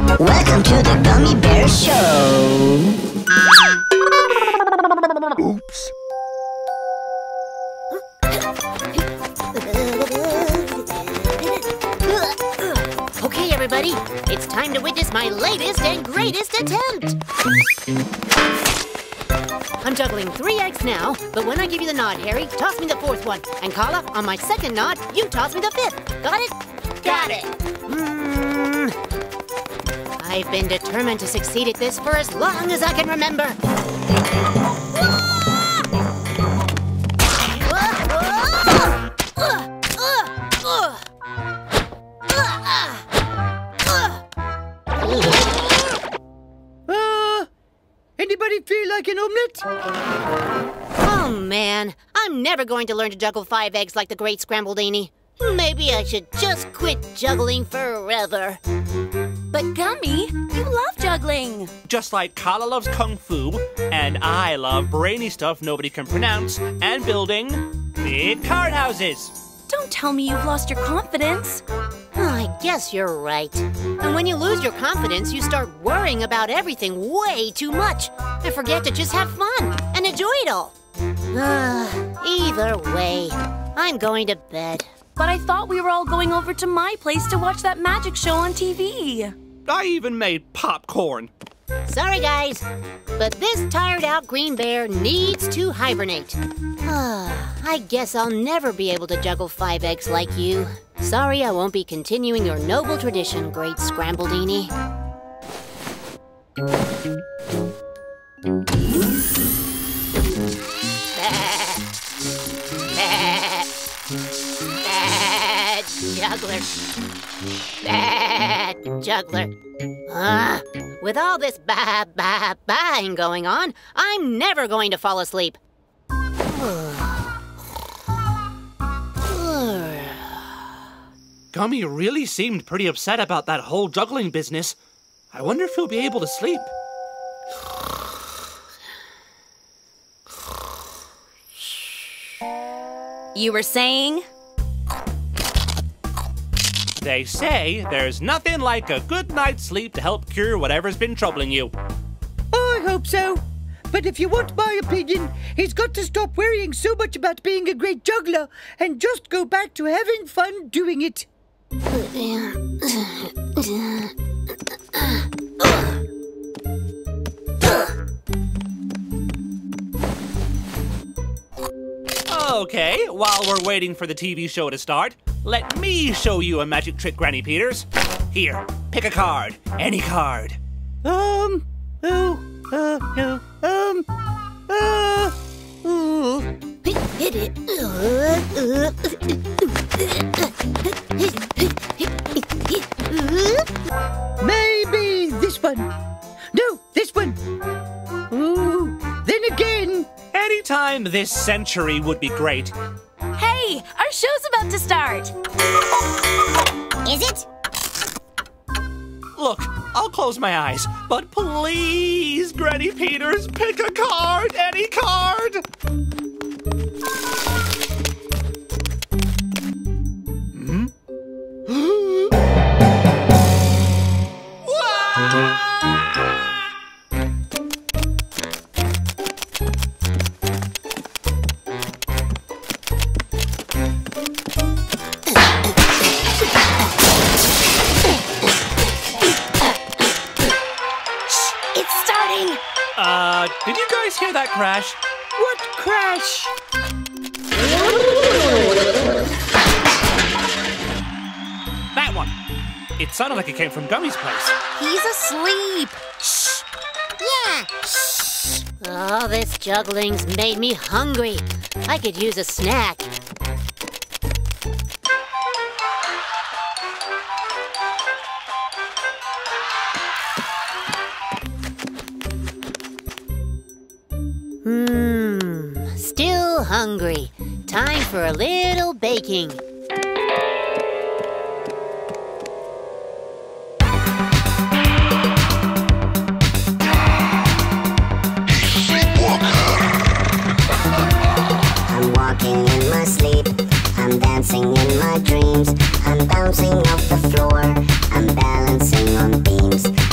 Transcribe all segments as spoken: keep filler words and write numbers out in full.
Welcome to the Gummy Bear Show. Oops. Okay, everybody, it's time to witness my latest and greatest attempt. I'm juggling three eggs now, but when I give you the nod, Harry, toss me the fourth one. And Carla, on my second nod, you toss me the fifth. Got it? Got it. Mm. I've been determined to succeed at this for as long as I can remember. Anybody feel like an omelet? Oh, man. I'm never going to learn to juggle five eggs like the great Scrambled-Amy. Maybe I should just quit juggling forever. But Gummy, you love juggling. Just like Carla loves Kung Fu, and I love brainy stuff nobody can pronounce, and building big card houses. Don't tell me you've lost your confidence. I guess you're right. And when you lose your confidence, you start worrying about everything way too much and forget to just have fun and enjoy it all. Either way, I'm going to bed. But I thought we were all going over to my place to watch that magic show on T V. I even made popcorn. Sorry, guys, but this tired-out green bear needs to hibernate. I guess I'll never be able to juggle five eggs like you. Sorry I won't be continuing your noble tradition, great Scrambled-Amy. Bad juggler. Bad juggler. Uh, with all this ba-ba-bang going on, I'm never going to fall asleep. Gummy really seemed pretty upset about that whole juggling business. I wonder if he'll be able to sleep. You were saying? They say there's nothing like a good night's sleep to help cure whatever's been troubling you. Oh, I hope so. But if you want my opinion, he's got to stop worrying so much about being a great juggler and just go back to having fun doing it. Okay, while we're waiting for the T V show to start, let me show you a magic trick, Granny Peters. Here, pick a card. Any card. Um, oh, uh, no, um, uh, ooh. Hit it. Maybe this one. No, this one. Ooh, then again. Anytime this century would be great. Hey, our show's about to start. Is it? Look, I'll close my eyes, but please, Granny Peters, pick a card, any card. Hmm? Uh, did you guys hear that crash? What crash? That one. It sounded like it came from Gummy's place. He's asleep. Shh. Yeah. Shh. Oh, this juggling's made me hungry. I could use a snack. Hmm, still hungry. Time for a little baking. I'm walking in my sleep. I'm dancing in my dreams. I'm bouncing off the floor. I'm balancing on beams.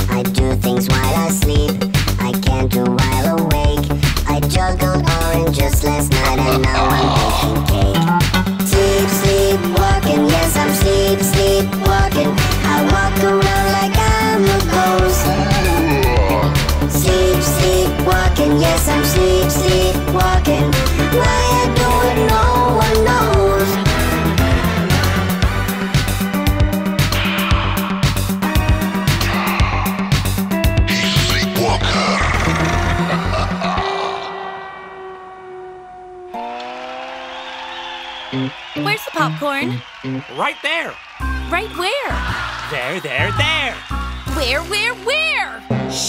the popcorn? Right there. Right where? There, there, there. Where, where, where?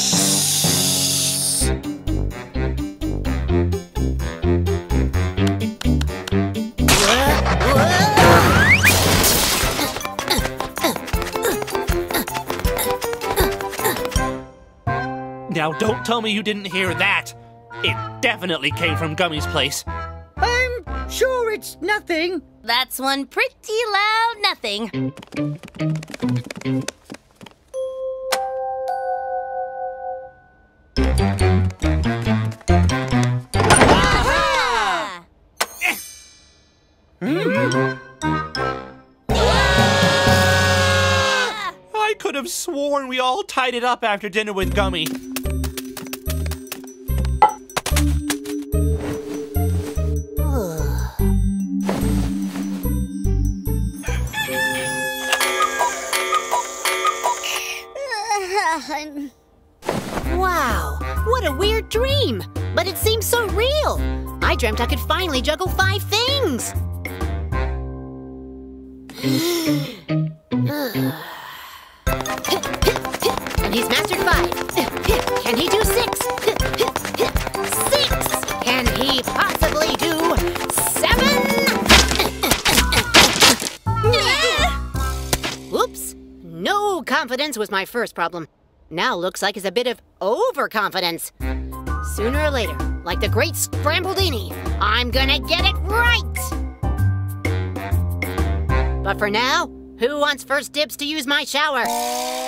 Now don't tell me you didn't hear that. It definitely came from Gummy's place. I'm sure it's nothing. That's one pretty loud nothing. Aha! I could have sworn we all tied it up after dinner with Gummy. Wow, what a weird dream! But it seems so real! I dreamt I could finally juggle five things! And he's mastered five. Can he do six? Six! Can he possibly do seven? Whoops! No confidence was my first problem. Now looks like it's a bit of overconfidence. Sooner or later, like the great Scrambledini, I'm gonna get it right! But for now, who wants first dibs to use my shower?